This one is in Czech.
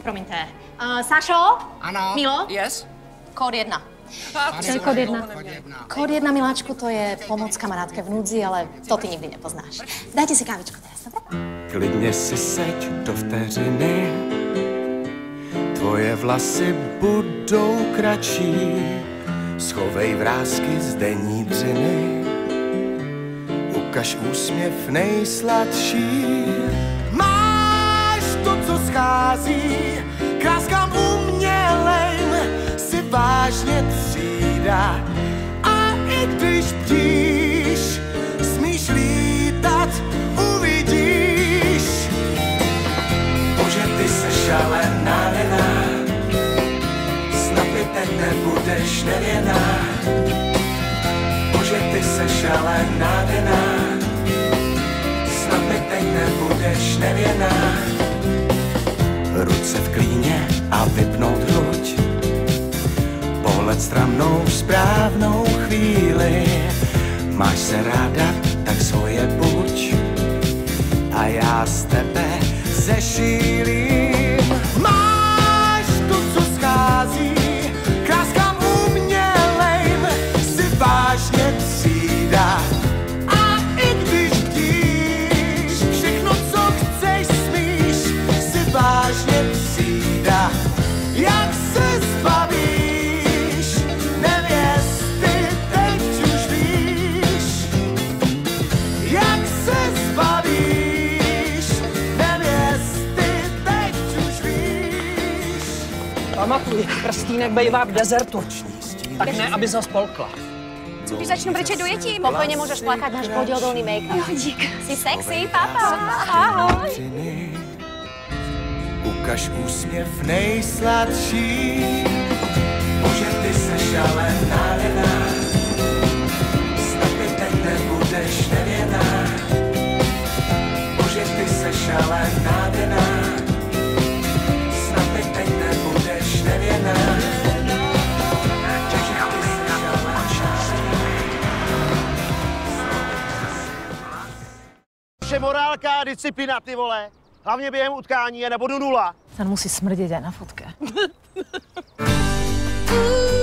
promiňte. Sašo? Ano. Milo? Yes? Kód 1. Co je kód 1? Kód 1, miláčku, to je pomoc kamarádke v núdzi, ale to ty nikdy nepoznáš. Dajte si kávičku teraz, dobré? Klidně si seď do vteřiny, tvoje vlasy budou kratší, schovej vrásky z denní dřiny, ukaž úsměv nejsladší. Máš to, co schází, kráskám umělejm si vážně třída. A i když bdíš, smíš lítat, uvidíš. Bože, ty se šalená nená, snad mi teď nebudeš nevěná. Bože, ty se šalená nená, snad mi teď nebudeš nevěná. Ruce v klíně a vypnout hruď, pohled stramnou správnou chvíli. Máš se ráda, tak svoje buď a já z tebe zešílím. Máš to, co schází, kráskám umělejm si vážně třída. A i když bdíš, všechno, co chceš, smíš si vážně třída. Jak se zbavíš nevěsty, teď už víš. Jak se zbavíš nevěsty, teď už víš. Pamatuj, prstínek bejvá v dezertu. Tak ne, aby zas polkla. Co když začnu brečet dojetím? Pokojně můžeš plakat, náš podělný make-up. Jo, dík. Jsi sexy, papa. Ahoj. Ukaž úsměv nejsladší. Bože, ty se šalená nená, snad mi teď nebudeš nevěná. Bože, ty se šalená nená, snad mi teď nebudeš nevěná. Naše morálka a disciplína, ty vole. Hlavně během utkání je nebo do 0. Ten musí smrdět aj na fotke.